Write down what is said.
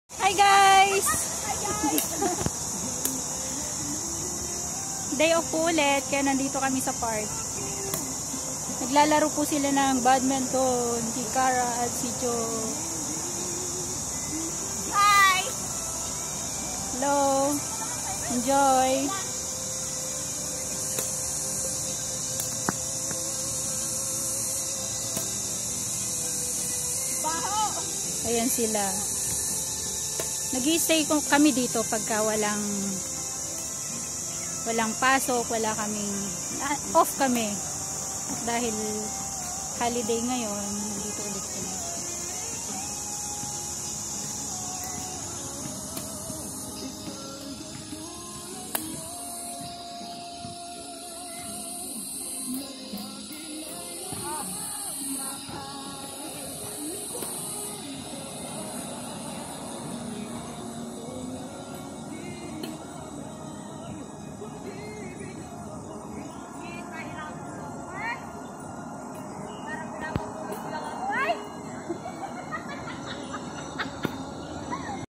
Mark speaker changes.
Speaker 1: Hi guys! Day off po ulit, kaya nandito kami sa park. Naglalaro po sila ng badminton, si Cara at si Joe.
Speaker 2: Hi!
Speaker 1: Hello! Enjoy!
Speaker 2: Baho!
Speaker 1: Ayan sila. Nag-i-stay kami dito pagka walang pasok, wala kaming off kami. Dahil holiday ngayon, dito ulit